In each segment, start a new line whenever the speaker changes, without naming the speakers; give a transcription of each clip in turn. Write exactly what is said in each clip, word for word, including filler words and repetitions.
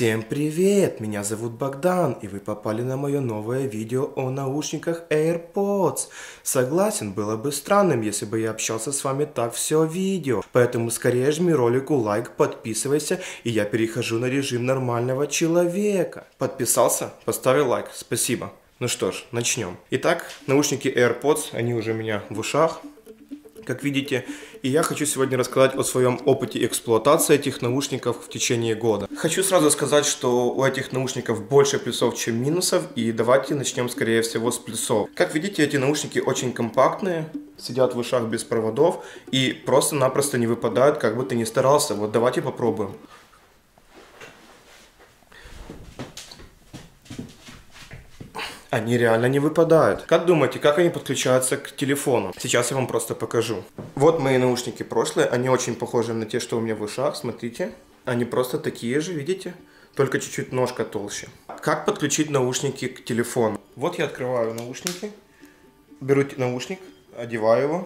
Всем привет! Меня зовут Богдан, и вы попали на мое новое видео о наушниках AirPods. Согласен, было бы странным, если бы я общался с вами так все видео. Поэтому скорее жми ролику лайк, подписывайся, и я перехожу на режим нормального человека. Подписался? Поставил лайк. Спасибо. Ну что ж, начнем. Итак, наушники AirPods, они уже у меня в ушах, как видите, и я хочу сегодня рассказать о своем опыте эксплуатации этих наушников в течение года. Хочу сразу сказать, что у этих наушников больше плюсов, чем минусов, и давайте начнем, скорее всего, с плюсов. Как видите, эти наушники очень компактные, сидят в ушах без проводов и просто-напросто не выпадают, как бы ты ни старался. Вот давайте попробуем. Они реально не выпадают. Как думаете, как они подключаются к телефону? Сейчас я вам просто покажу. Вот мои наушники прошлые. Они очень похожи на те, что у меня в ушах. Смотрите. Они просто такие же, видите? Только чуть-чуть ножка толще. Как подключить наушники к телефону? Вот я открываю наушники. Беру наушник, одеваю его.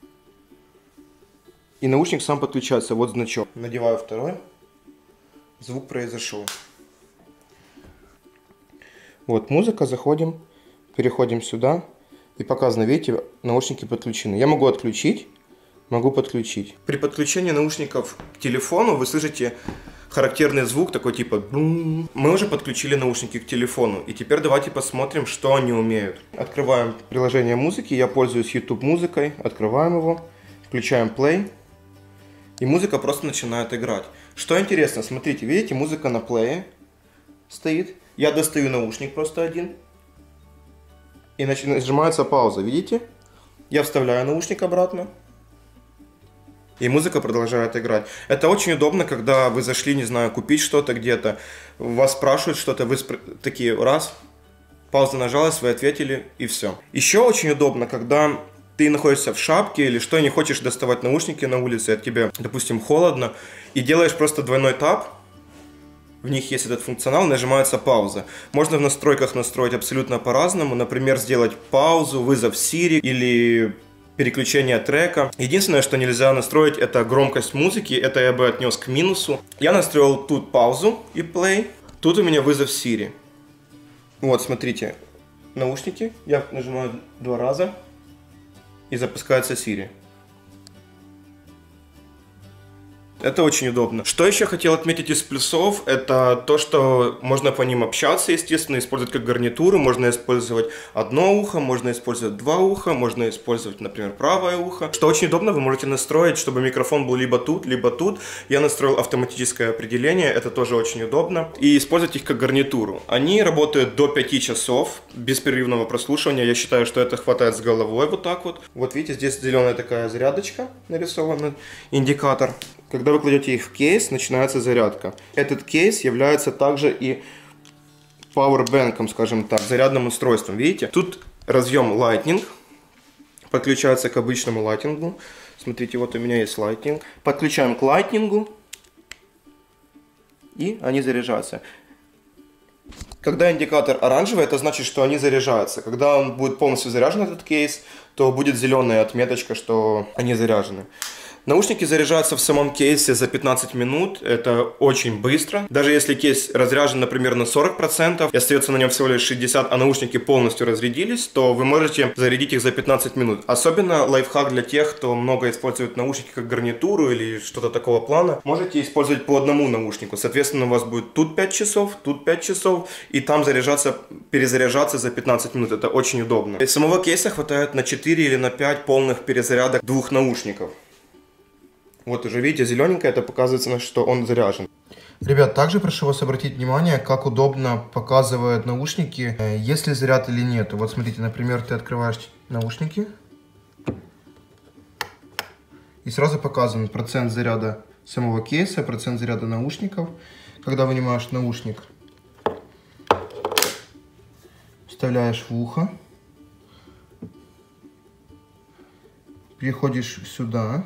И наушник сам подключается. Вот значок. Надеваю второй. Звук произошел. Вот музыка, заходим, переходим сюда и показано, видите, наушники подключены. Я могу отключить, могу подключить. При подключении наушников к телефону вы слышите характерный звук, такой типа бум. Мы уже подключили наушники к телефону, и теперь давайте посмотрим, что они умеют. Открываем приложение музыки, я пользуюсь YouTube музыкой, открываем его, включаем play, и музыка просто начинает играть. Что интересно, смотрите, видите, музыка на плее стоит. Я достаю наушник просто один. И нажимается пауза, видите? Я вставляю наушник обратно. И музыка продолжает играть. Это очень удобно, когда вы зашли, не знаю, купить что-то где-то. Вас спрашивают что-то, вы спр... такие, раз, пауза нажалась, вы ответили, и все. Еще очень удобно, когда ты находишься в шапке или что, и не хочешь доставать наушники на улице, от тебе, допустим, холодно, и делаешь просто двойной тап. В них есть этот функционал, нажимается пауза. Можно в настройках настроить абсолютно по-разному. Например, сделать паузу, вызов Siri или переключение трека. Единственное, что нельзя настроить, это громкость музыки. Это я бы отнес к минусу. Я настроил тут паузу и play. Тут у меня вызов Siri. Вот, смотрите, наушники. Я нажимаю два раза и запускается Siri. Это очень удобно. Что еще хотел отметить из плюсов, это то, что можно по ним общаться, естественно, использовать как гарнитуру. Можно использовать одно ухо, можно использовать два уха, можно использовать, например, правое ухо. Что очень удобно, вы можете настроить, чтобы микрофон был либо тут, либо тут. Я настроил автоматическое определение, это тоже очень удобно. И использовать их как гарнитуру. Они работают до пяти часов беспрерывного прослушивания. Я считаю, что это хватает с головой вот так вот. Вот видите, здесь зеленая такая зарядочка нарисована, индикатор. Когда вы кладете их в кейс, начинается зарядка. Этот кейс является также и пауэрбэнком, скажем так, зарядным устройством. Видите? Тут разъем Lightning, подключается к обычному Lightning. Смотрите, вот у меня есть Lightning. Подключаем к Lightning, и они заряжаются. Когда индикатор оранжевый, это значит, что они заряжаются. Когда он будет полностью заряжен, этот кейс, то будет зеленая отметочка, что они заряжены. Наушники заряжаются в самом кейсе за пятнадцать минут, это очень быстро. Даже если кейс разряжен, например, на сорок процентов и остается на нем всего лишь шестьдесят процентов, а наушники полностью разрядились, то вы можете зарядить их за пятнадцать минут. Особенно лайфхак для тех, кто много использует наушники как гарнитуру или что-то такого плана. Можете использовать по одному наушнику. Соответственно, у вас будет тут пять часов, тут пять часов, и там заряжаться, перезаряжаться за пятнадцать минут. Это очень удобно. И самого кейса хватает на четыре или на пять полных перезарядок двух наушников. Вот уже видите, зелененькое, это показывается, что он заряжен. Ребят, также прошу вас обратить внимание, как удобно показывают наушники, есть ли заряд или нет. Вот смотрите, например, ты открываешь наушники, и сразу показан процент заряда самого кейса, процент заряда наушников. Когда вынимаешь наушник, вставляешь в ухо, переходишь сюда,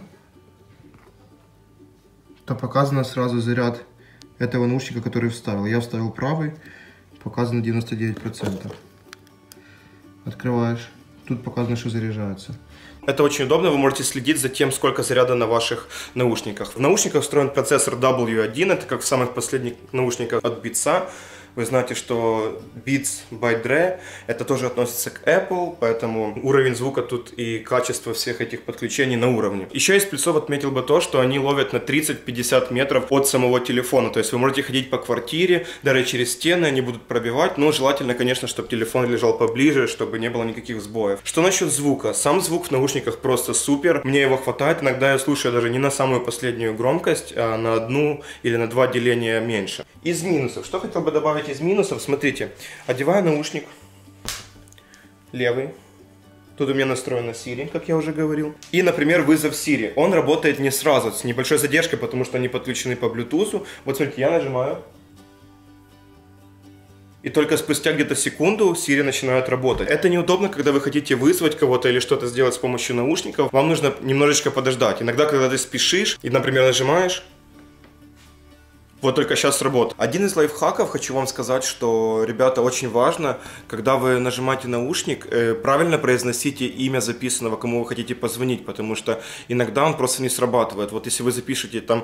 то показано сразу заряд этого наушника, который вставил. Я вставил правый, показано девяносто девять процентов. Открываешь тут показано, что заряжается. Это очень удобно, вы можете следить за тем, сколько заряда на ваших наушниках. В наушниках встроен процессор дабл ю один, это как в самых последних наушниках от Beats. Вы знаете, что Beats by Dre, это тоже относится к Apple, поэтому уровень звука тут и качество всех этих подключений на уровне. Еще из плюсов отметил бы то, что они ловят на тридцать-пятьдесят метров от самого телефона, то есть вы можете ходить по квартире, даже через стены они будут пробивать, но желательно, конечно, чтобы телефон лежал поближе, чтобы не было никаких сбоев. Что насчет звука? Сам звук в наушниках просто супер, мне его хватает, иногда я слушаю даже не на самую последнюю громкость, а на одну или на два деления меньше. Из минусов, что хотел бы добавить из минусов, смотрите, одеваю наушник левый, тут у меня настроена Siri, как я уже говорил, и, например, вызов Siri, он работает не сразу, с небольшой задержкой, потому что они подключены по Bluetooth. Вот смотрите, я нажимаю, и только спустя где-то секунду Siri начинает работать. Это неудобно, когда вы хотите вызвать кого-то или что-то сделать с помощью наушников, вам нужно немножечко подождать. Иногда, когда ты спешишь и, например, нажимаешь, вот только сейчас сработал. Один из лайфхаков, хочу вам сказать, что, ребята, очень важно, когда вы нажимаете наушник, э, правильно произносите имя записанного, кому вы хотите позвонить, потому что иногда он просто не срабатывает. Вот если вы запишете там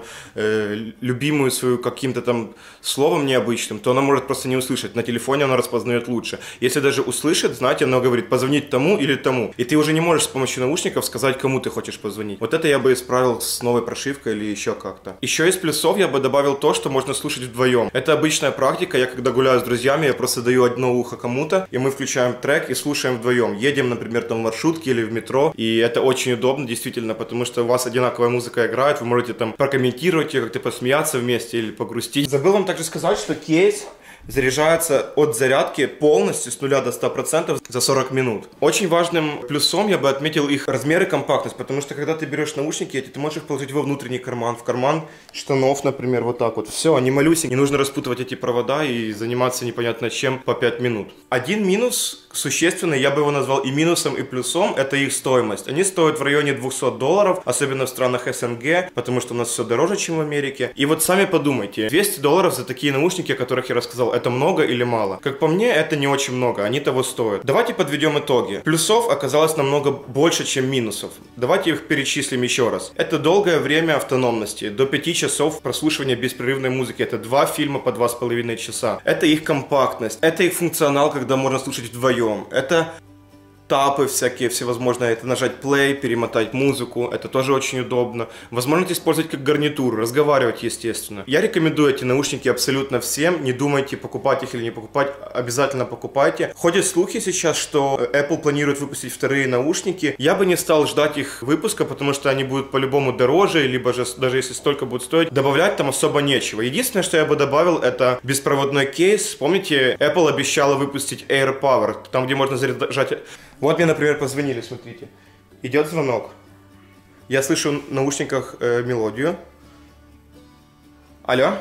э, любимую свою каким-то там словом необычным, то она может просто не услышать. На телефоне она распознает лучше. Если даже услышит, знаете, она говорит позвонить тому или тому. И ты уже не можешь с помощью наушников сказать, кому ты хочешь позвонить. Вот это я бы исправил с новой прошивкой или еще как-то. Еще из плюсов я бы добавил то, что можно слушать вдвоем. Это обычная практика. Я когда гуляю с друзьями, я просто даю одно ухо кому-то, и мы включаем трек и слушаем вдвоем. Едем, например, там в маршрутке или в метро, и это очень удобно, действительно, потому что у вас одинаковая музыка играет, вы можете там прокомментировать ее, как-то посмеяться вместе или погрустить. Забыл вам также сказать, что кейс заряжается от зарядки полностью с нуля до ста процентов за сорок минут. Очень важным плюсом я бы отметил их размер и компактность, потому что когда ты берешь наушники эти, ты можешь их положить во внутренний карман, в карман штанов, например, вот так вот. Все, они малюсенькие, не нужно распутывать эти провода и заниматься непонятно чем по пять минут. Один минус существенный, я бы его назвал и минусом, и плюсом, это их стоимость. Они стоят в районе двухсот долларов, особенно в странах СНГ, потому что у нас все дороже, чем в Америке. И вот сами подумайте, двести долларов за такие наушники, о которых я рассказал, это много или мало? Как по мне, это не очень много, они того стоят. Давайте подведем итоги. Плюсов оказалось намного больше, чем минусов. Давайте их перечислим еще раз. Это долгое время автономности, до пяти часов прослушивания беспрерывной музыки. Это два фильма по два с половиной часа. Это их компактность, это их функционал, когда можно слушать вдвоем. Это тапы всякие, всевозможные, это нажать play, перемотать музыку, это тоже очень удобно. Возможность использовать как гарнитуру, разговаривать, естественно. Я рекомендую эти наушники абсолютно всем, не думайте, покупать их или не покупать, обязательно покупайте. Ходят слухи сейчас, что Apple планирует выпустить вторые наушники. Я бы не стал ждать их выпуска, потому что они будут по-любому дороже, либо же, даже если столько будут стоить, добавлять там особо нечего. Единственное, что я бы добавил, это беспроводной кейс. Помните, Apple обещала выпустить AirPower, там, где можно заряжать... Вот мне, например, позвонили, смотрите. Идет звонок. Я слышу в наушниках э, мелодию. Алло?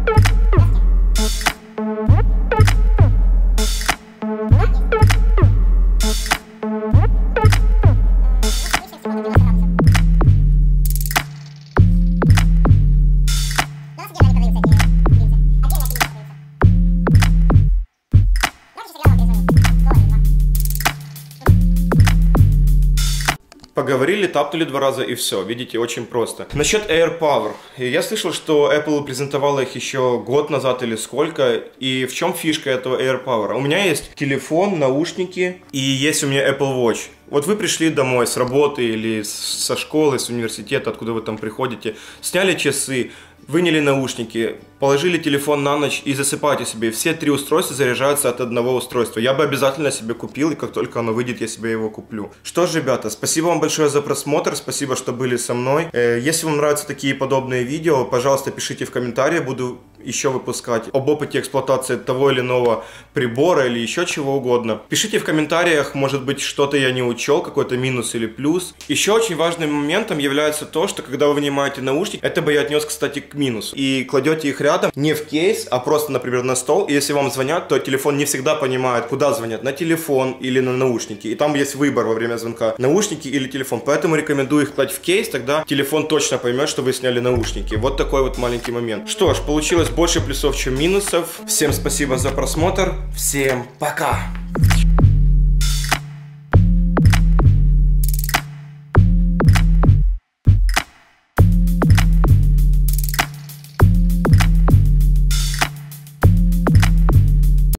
Поговорили, тапнули два раза и все. Видите, очень просто. Насчет AirPower. Я слышал, что Apple презентовала их еще год назад или сколько. И в чем фишка этого AirPower? У меня есть телефон, наушники и есть у меня Apple Watch. Вот вы пришли домой с работы или со школы, с университета, откуда вы там приходите, сняли часы, выняли наушники, положили телефон на ночь и засыпайте себе. Все три устройства заряжаются от одного устройства. Я бы обязательно себе купил, и как только оно выйдет, я себе его куплю. Что ж, ребята, спасибо вам большое за просмотр, спасибо, что были со мной. Если вам нравятся такие подобные видео, пожалуйста, пишите в комментариях, буду еще выпускать об опыте эксплуатации того или иного прибора или еще чего угодно. Пишите в комментариях, может быть, что-то я не учел, какой-то минус или плюс. Еще очень важным моментом является то, что когда вы вынимаете наушники, это бы я отнес, кстати, к минусу. И кладете их рядом, не в кейс, а просто, например, на стол. И если вам звонят, то телефон не всегда понимает, куда звонят, на телефон или на наушники. И там есть выбор во время звонка, наушники или телефон. Поэтому рекомендую их класть в кейс, тогда телефон точно поймет, что вы сняли наушники. Вот такой вот маленький момент. Что ж, получилось больше плюсов, чем минусов. Всем спасибо за просмотр. Всем пока!